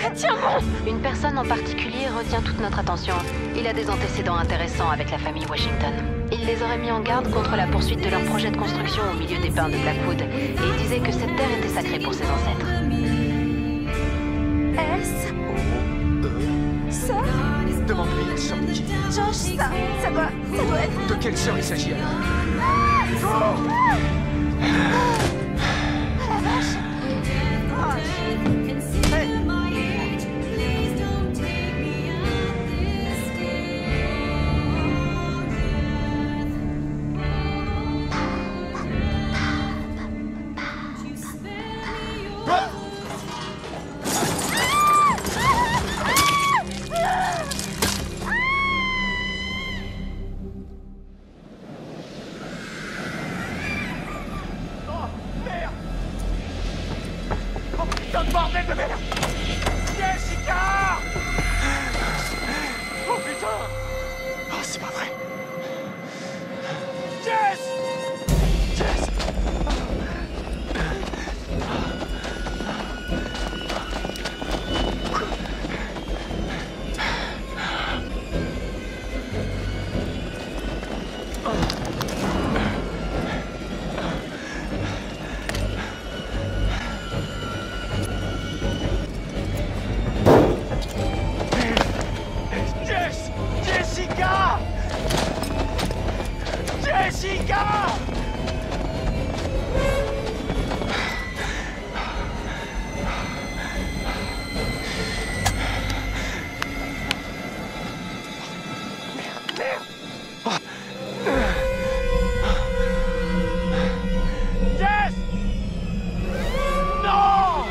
Tiens bon! Une personne en particulier retient toute notre attention. Il a des antécédents intéressants avec la famille Washington. Il les aurait mis en garde contre la poursuite de leur projet de construction au milieu des pins de Blackwood. Et il disait que cette terre était sacrée pour ses ancêtres. S. Sœur? Demande-lui, sœur de qui? Josh, ça doit être... De quelle sœur il s'agit alors? La vache! Bordel de merde! Jessica! Oh putain! Oh, c'est pas vrai! Jess! Jess! Jessica! Jessica! Jess! Non!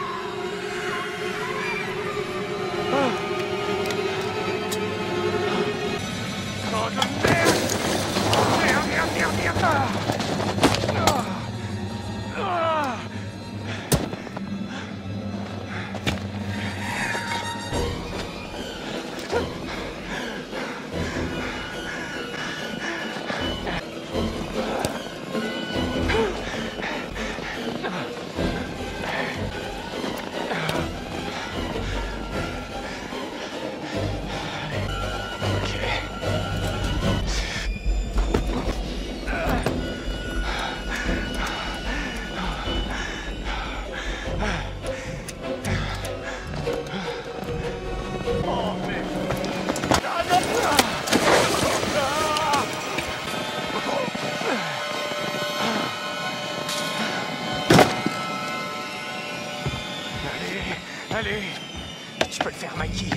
Oh de merde! Merde! Allez, tu peux le faire, Mikey.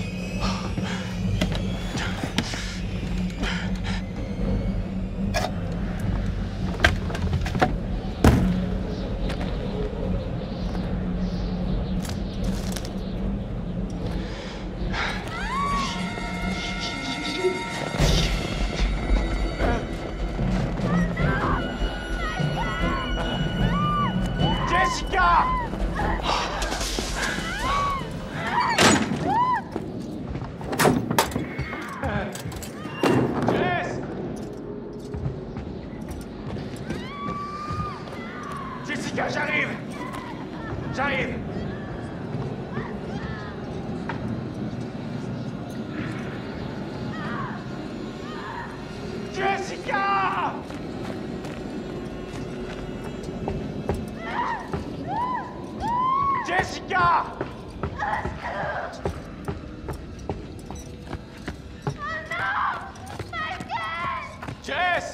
Jessica! Jessica, j'arrive! J'arrive! Jessica! Jessica! Jess!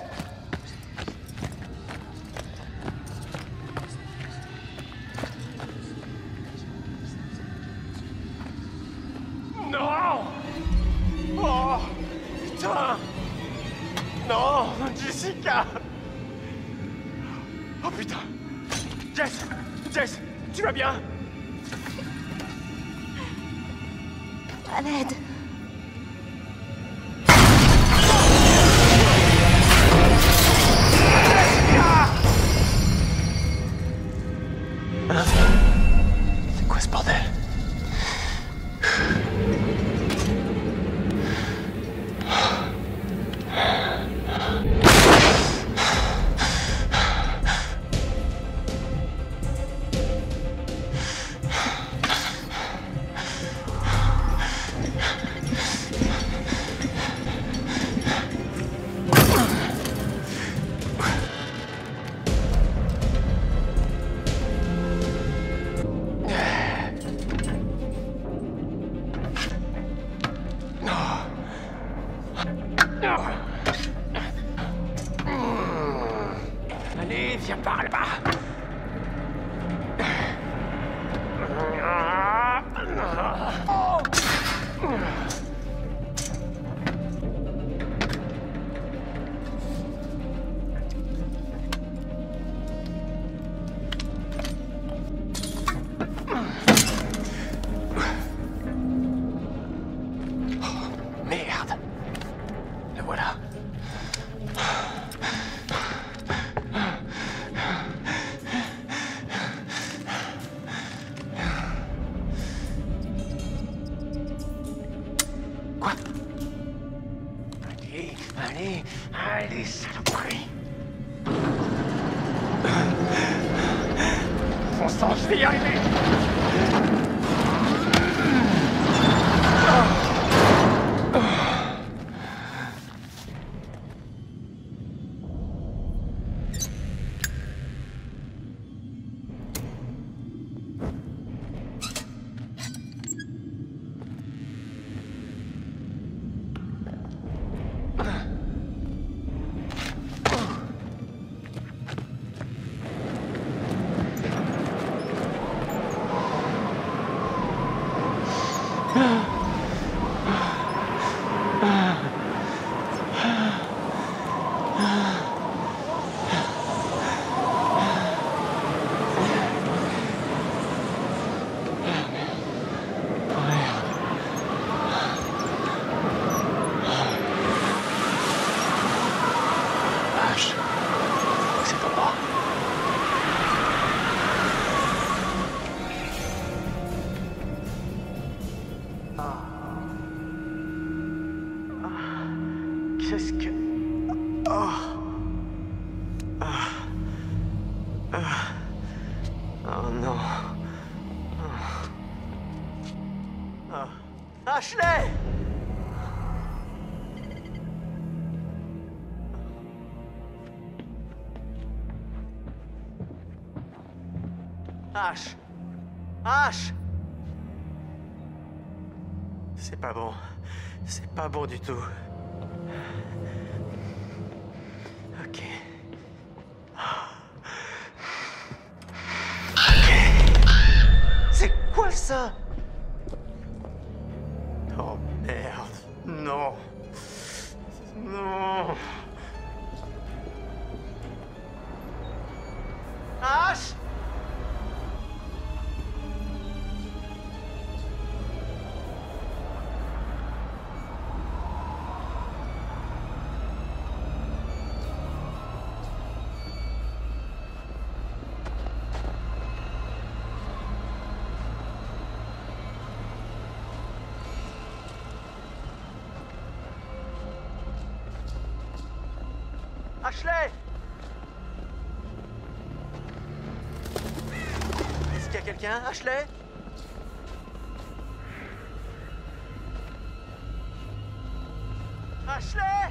Non! Oh! Putain! Non! Jessica! Oh putain! Jess! Jess! Tu vas bien? À l'aide. C'est quoi ce bordel? Allez, saloperie. Bon sang, je vais y arriver. C'est en bas. Qu'est-ce que... Oh non. Ashley! Ash! C'est pas bon. C'est pas bon du tout. Ok. C'est quoi ça? Oh merde. Non. Non. Ash! Ashley! Est-ce qu'il y a quelqu'un, Ashley? Ashley!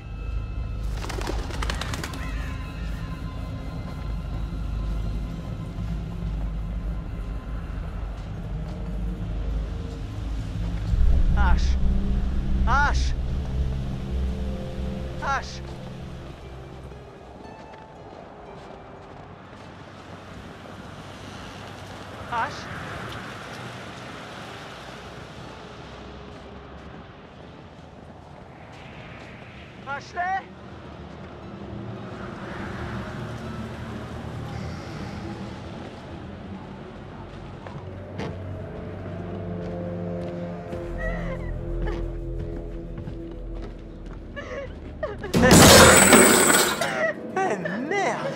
Ash! Ash! Ash! Ash? Ashley? Merde!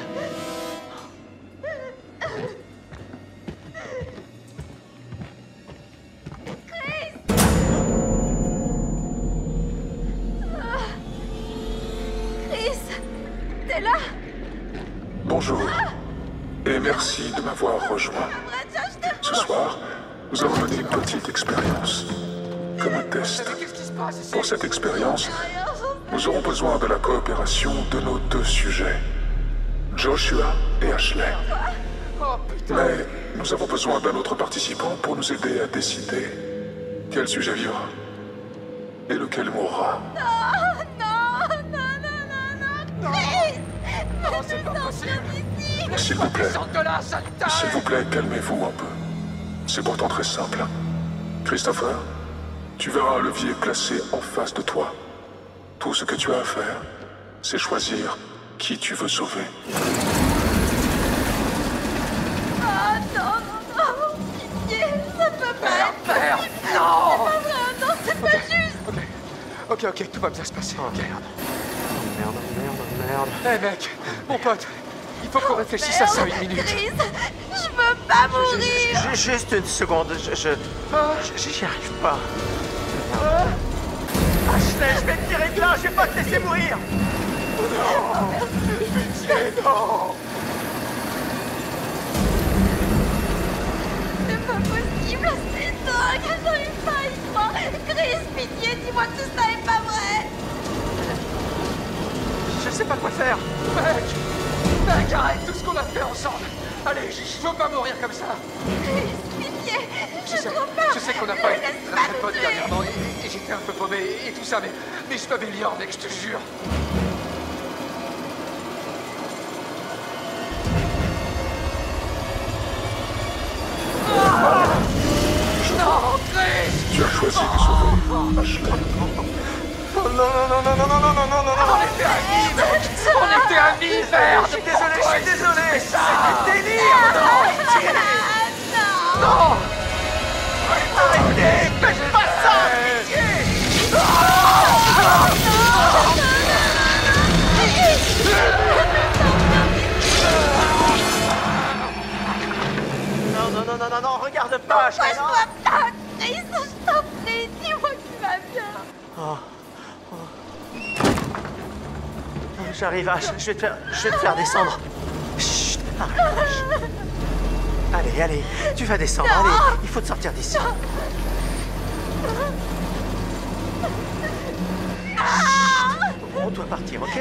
T'es là? Bonjour, et merci de m'avoir rejoint. Ce soir, nous allons mener une petite expérience, comme un test. Pour cette expérience, nous aurons besoin de la coopération de nos deux sujets, Joshua et Ashley. Mais nous avons besoin d'un autre participant pour nous aider à décider quel sujet vivra et lequel mourra. Non, c'est pas possible! S'il vous plaît, Sors de là, sale taille! s'il vous plaît, calmez-vous un peu. C'est pourtant très simple. Christopher, tu verras un levier placé en face de toi. Tout ce que tu as à faire, c'est choisir qui tu veux sauver. Ah non, pitié, ça peut pas être... Merde! Non! Non, c'est pas juste! Ok, tout va bien se passer. Oh merde. Merde. Mec, mon pote, il faut qu'on réfléchisse à ça une minute. Chris, je veux pas mourir! Juste une seconde, j'y arrive pas. Ashley, je vais te tirer de là, je vais pas te laisser mourir! Pitié, non. C'est pas possible, c'est dingue, j'arrive pas à y croire. Chris, pitié, dis-moi que tout ça est pas vrai. Je sais pas quoi faire. Mec, arrête tout ce qu'on a fait ensemble. Allez, je veux pas mourir comme ça. Chris, pitié, j'ai trop peur. Je sais qu'on n'a pas été Laisse très me potes tuer. dernièrement et j'étais un peu paumé et tout ça, mais je m'améliore, mec, je te jure. Non, Chris! Tu as choisi de sauver Ashley. Oh non, non, non, non, non, non, non, non, non, non, on était amis, mec! On était amis, merde! Je suis désolé, C'est du délire! Non! Non! Arrêtez! Faites pas ça! Pitié! Non, regarde pas, Ashley, non! Chris, je t'en prie, dis-moi que tu vas bien. J'arrive, Ash, je vais te faire descendre. Chut, arrête. Allez, tu vas descendre, allez, il faut te sortir d'ici. On doit partir, ok?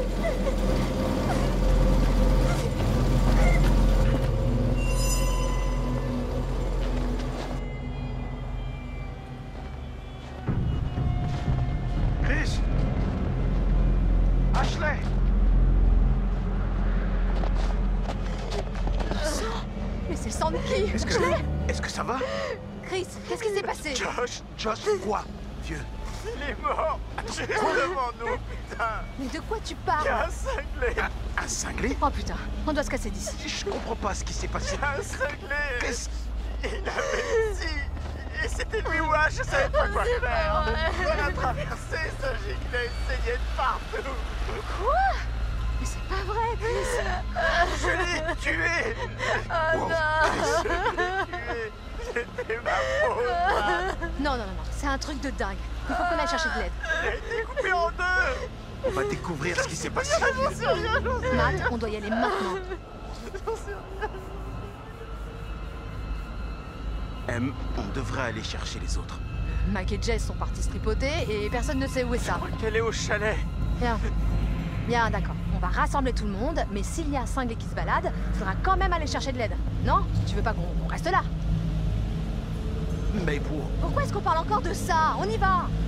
Chris! Ashley! Mais c'est le sang de qui? Est-ce que ça va? Chris, qu'est-ce qui s'est passé? Josh, quoi, vieux? Il est mort, juste devant nous, putain. Mais de quoi tu parles? Un cinglé, Un cinglé? Oh putain, on doit se casser d'ici. Je comprends pas ce qui s'est passé. un cinglé. Qu'est-ce... Il avait ici. Et c'était lui ou je savais pas quoi faire. On a traversé ce gilet, essayé de partout. Quoi? Mais c'est pas vrai, Chris. Je l'ai tué. Oh non. Je l'ai tué. C'était ma faute. Non, c'est un truc de dingue. Il faut qu'on aille chercher de l'aide. Il a été coupé en deux. On va découvrir ce qui s'est passé. J'en sais rien. Matt, on doit y aller maintenant. M, on devrait aller chercher les autres. Mac et Jess sont partis se tripoter et personne ne sait où est ça. Qu'elle est au chalet. Bien, d'accord. On va rassembler tout le monde, mais s'il y a un cinglé qui se balade, il faudra quand même aller chercher de l'aide. Non? Tu veux pas qu'on reste là? Mais pour... Pourquoi est-ce qu'on parle encore de ça? On y va!